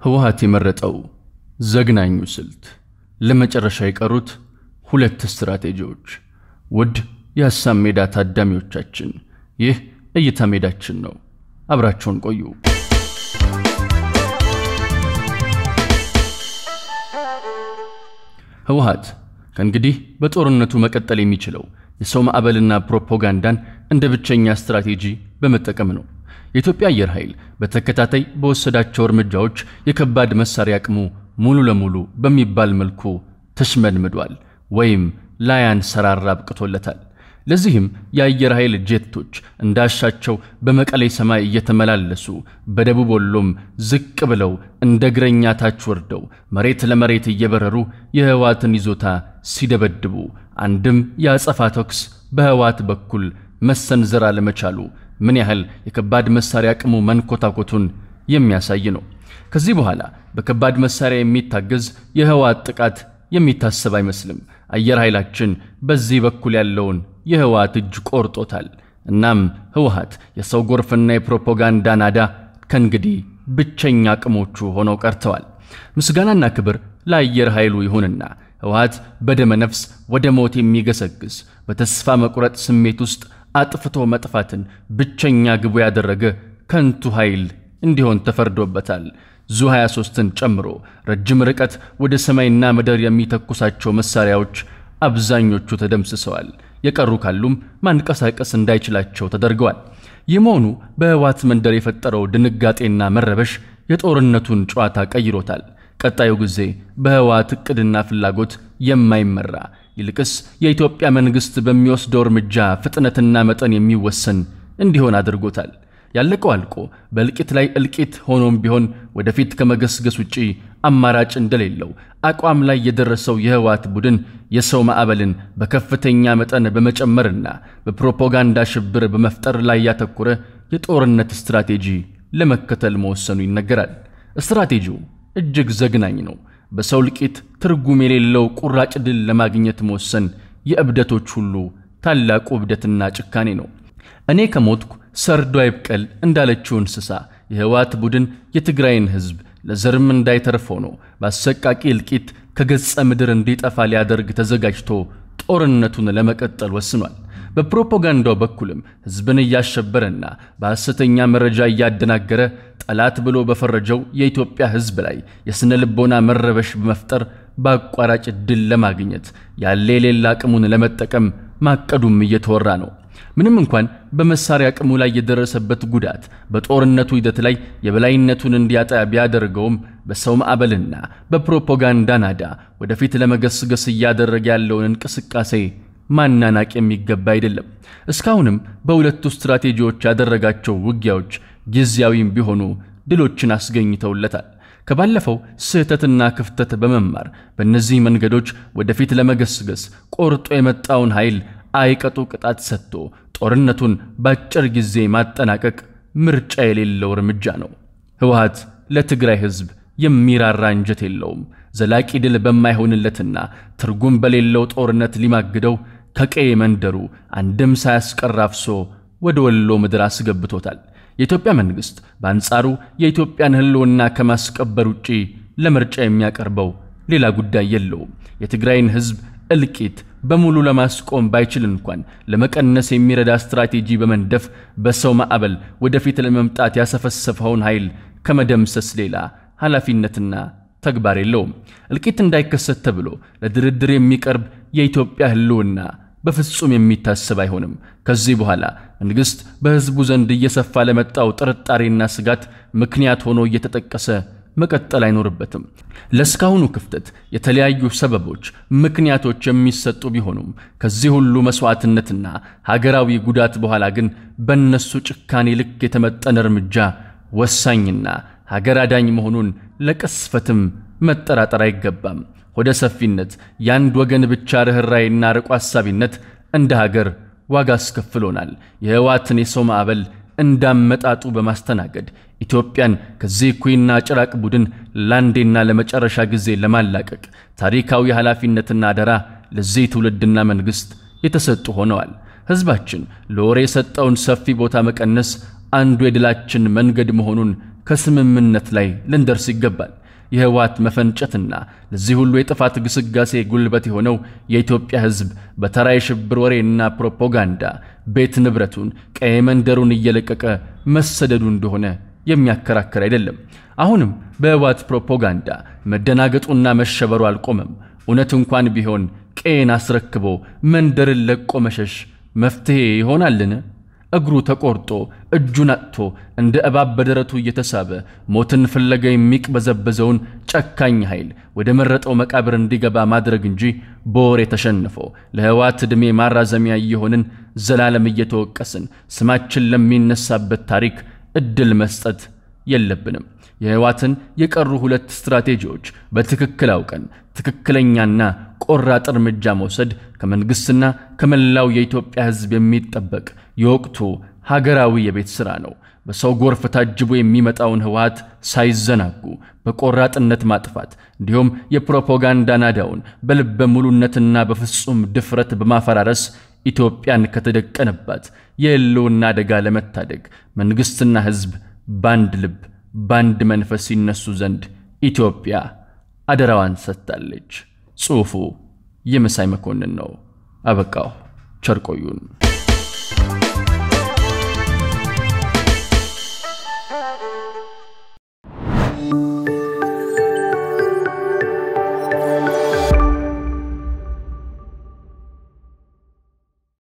ህወሓት የመረጠው ዘግናኙ ስልት ለመጨረሻ የቀሩት ሁለት ስትራቴጂዎች። ውድ የሐሳብ ሜዳ ታዳሚዎቻችን ይህ እይታ ሜዳችን ነው። አብራችሁን ቆዩ። ህወሓት ከእንግዲህ በጦርነቱ መቀጠል የሚችለው የሰው ማዕበልና ፕሮፓጋንዳን እንደ ብቸኛ ስትራቴጂ በመጠቀም ነው። የኢትዮጵያ አየር ኃይል በተከታታይ በወሰዳቸው እርምጃዎች የከባድ መሳሪያ አቅሙ ሙሉ ለሙሉ በሚባል መልኩ ተሽመድምዷል ወይም ላያንሰራራ አብቅቶለታል። ለዚህም የአየር ኃይል ጄቶች እንዳሻቸው በመቀሌ ሰማይ እየተመላለሱ በደቡብ ወሎም ዝቅ ብለው እንደ እግረኛ ታች ወርደው መሬት ለመሬት እየበረሩ የህወሓትን ይዞታ ሲደበድቡ አንድም ያጸፋ ተኩስ በህወሓት በኩል መሰንዘር አለመቻሉ ምን ያህል የከባድ መሳሪያ አቅሙ መንኮታኮቱን የሚያሳይ ነው። ከዚህ በኋላ በከባድ መሳሪያ የሚታገዝ የህወሓት ጥቃት የሚታሰብ አይመስልም። አየር ኃይላችን በዚህ በኩል ያለውን የህወሓት እጅ ቆርጦታል። እናም ህወሓት የሰው ጎርፍና የፕሮፓጋንዳ ናዳ ከእንግዲህ ብቸኛ አቅሞቹ ሆነው ቀርተዋል። ምስጋናና ክብር ለአየር ኃይሉ ይሁንና ህወሓት በደመ ነፍስ ወደ ሞት የሚገሰግስ በተስፋ መቁረጥ ስሜት ውስጥ አጥፍቶ መጥፋትን ብቸኛ ግቡ ያደረገ ከንቱ ኃይል እንዲሆን ተፈርዶበታል። ዙ23ን ጨምሮ ረጅም ርቀት ወደ ሰማይና ምድር የሚተኩሳቸው መሳሪያዎች አብዛኞቹ ተደምስሰዋል። የቀሩ ካሉም ማንቀሳቀስ እንዳይችላቸው ተደርገዋል። የመሆኑ በህወሓት መንደር የፈጠረው ድንጋጤና መረበሽ የጦርነቱን ጨዋታ ቀይሮታል። ቀጣዩ ጊዜ በህወሓት እቅድና ፍላጎት የማይመራ ይልቅስ የኢትዮጵያ መንግስት በሚወስደው እርምጃ ፍጥነትና መጠን የሚወሰን እንዲሆን አድርጎታል። ያለቀው አልቆ በእልቂት ላይ እልቂት ሆኖም ቢሆን ወደፊት ከመገስገስ ውጪ አማራጭ እንደሌለው አቋም ላይ የደረሰው የህወሓት ቡድን የሰው ማዕበልን በከፍተኛ መጠን በመጨመርና በፕሮፓጋንዳ ሽብር በመፍጠር ላይ ያተኮረ የጦርነት ስትራቴጂ ለመከተል መወሰኑ ይነገራል። ስትራቴጂው እጅግ ዘግናኝ ነው። በሰው እልቂት ትርጉም የሌለው ቁራጭ ድል ለማግኘት መወሰን የእብደቶች ሁሉ ታላቁ እብደትና ጭካኔ ነው። እኔ ከሞትኩ ሰርዶ አይብቀል እንዳለችው እንስሳ የህወሓት ቡድን የትግራይን ህዝብ ለዘርም እንዳይተርፍ ሆኖ በአሰቃቂ እልቂት ከገጸ ምድር እንዲጠፋ ሊያደርግ ተዘጋጅቶ ጦርነቱን ለመቀጠል ወስኗል። በፕሮፓጋንዳው በኩልም ህዝብን እያሸበረና በሐሰተኛ መረጃ እያደናገረ ጠላት ብሎ በፈረጀው የኢትዮጵያ ህዝብ ላይ የስነ ልቦና መረበሽ በመፍጠር በአቋራጭ ድል ለማግኘት ያለ የሌላ አቅሙን ለመጠቀም ማቀዱም እየተወራ ነው። ምንም እንኳን በመሳሪያ አቅሙ ላይ የደረሰበት ጉዳት በጦርነቱ ሂደት ላይ የበላይነቱን እንዲያጣ ቢያደርገውም በሰው ማዕበልና በፕሮፓጋንዳ ናዳ ወደፊት ለመገስገስ እያደረገ ያለውን እንቅስቃሴ ማናናቅ የሚገባ አይደለም። እስካሁንም በሁለቱ ስትራቴጂዎች ያደረጋቸው ውጊያዎች ጊዜያዊም ቢሆኑ ድሎችን አስገኝተውለታል። ከባለፈው ስህተትና ክፍተት በመማር በእነዚህ መንገዶች ወደፊት ለመገስገስ ቆርጦ የመጣውን ኃይል አይቀጡ ቅጣት ሰጥቶ ጦርነቱን በአጭር ጊዜ ማጠናቀቅ ምርጫ የሌለው እርምጃ ነው። ህወሓት ለትግራይ ህዝብ የሚራራ እንጀት የለውም። ዘላቂ ድል በማይሆንለትና ትርጉም በሌለው ጦርነት ሊማግደው ከቀይ መንደሩ አንድም ሳያስቀር አፍሶ ወደ ወሎ ምድር አስገብቶታል። የኢትዮጵያ መንግስት በአንጻሩ የኢትዮጵያን ህልውና ከማስቀበር ውጪ ለምርጫ የሚያቀርበው ሌላ ጉዳይ የለውም። የትግራይን ህዝብ እልቂት በሙሉ ለማስቆም ባይችል እንኳን ለመቀነስ የሚረዳ ስትራቴጂ በመንደፍ በሰው ማዕበል ወደፊት ለመምጣት ያሰፈሰፈውን ኃይል ከመደምሰስ ሌላ ኃላፊነትና ተግባር የለውም። እልቂት እንዳይከሰት ተብሎ ለድርድር የሚቀርብ የኢትዮጵያ ህልውና በፍጹም የሚታሰብ አይሆንም። ከዚህ በኋላ መንግስት በህዝቡ ዘንድ እየሰፋ ለመጣው ጥርጣሬና ስጋት ምክንያት ሆኖ እየተጠቀሰ መቀጠል አይኖርበትም። ለስካሁኑ ክፍተት የተለያዩ ሰበቦች ምክንያቶች የሚሰጡ ቢሆኑም ከዚህ ሁሉ መስዋዕትነትና ሀገራዊ ጉዳት በኋላ ግን በእነሱ ጭካኔ ልክ የተመጠነ እርምጃ ወሳኝና ሀገር አዳኝ መሆኑን ለቅስፈትም መጠራጠር አይገባም። ወደ ሰፊነት ያንድ ወገን ብቻ ርህራይና ርቆ ሐሳቢነት እንደ ሀገር ዋጋ አስከፍሎናል። የህወሓትን የሰው ማዕበል እንዳመጣጡ በማስተናገድ ኢትዮጵያን ከዚህ ኩይና ጭራቅ ቡድን ላንዴና ለመጨረሻ ጊዜ ለማላቀቅ ታሪካዊ ኃላፊነትና አደራ ለዚህ ትውልድና መንግስት የተሰጡ ሆነዋል። ህዝባችን ለወሬ የሰጠውን ሰፊ ቦታ መቀነስ አንዱ የድላችን መንገድ መሆኑን ከስምምነት ላይ ልንደርስ ይገባል። የህወሓት መፈንጨትና ለዚህ ሁሉ የጥፋት ግስጋሴ ጉልበት የሆነው የኢትዮጵያ ህዝብ በተራይ ሽብር ወሬና ፕሮፓጋንዳ ቤት ንብረቱን ቀይ መንደሩን እየለቀቀ መሰደዱ እንደሆነ የሚያከራክር አይደለም። አሁንም በህወሓት ፕሮፓጋንዳ መደናገጡና መሸበሩ አልቆመም። እውነት እንኳን ቢሆን ቀይን አስረክቦ መንደርን ለቆ መሸሽ መፍትሄ ይሆናልን? እግሩ ተቆርጦ እጁን አጥቶ እንደ እባብ በደረቱ እየተሳበ ሞትን ፍለጋ የሚቅበዘበዘውን ጨካኝ ኃይል ወደ መረጠው መቃብር እንዲገባ ማድረግ እንጂ በወሬ ተሸንፎ ለህወሓት ዕድሜ ማራዘሚያ እየሆንን ዘላለም እየተወቀስን ስማችን ለሚነሳበት ታሪክ እድል መስጠት የለብንም። የህወሓትን የቀሩ ሁለት ስትራቴጂዎች በትክክል አውቀን ትክክለኛና ቆራጥ እርምጃ መውሰድ ከመንግስትና ከመላው የኢትዮጵያ ህዝብ የሚጠበቅ የወቅቱ ሀገራዊ የቤት ሥራ ነው። በሰው ጎርፍ ታጅቦ የሚመጣውን ህወሓት ሳይዘናጉ በቆራጥነት ማጥፋት እንዲሁም የፕሮፓጋንዳ ናዳውን በልበ ሙሉነትና በፍጹም ድፍረት በማፈራረስ ኢትዮጵያን ከተደቀነባት የህልውና አደጋ ለመታደግ መንግስትና ህዝብ ባንድ ልብ ባንድ መንፈስ ይነሱ ዘንድ ኢትዮጵያ አደራዋን ሰጥታለች። ጽሑፉ የመሳይ መኮንን ነው። አበቃው። ቸር ቆዩን።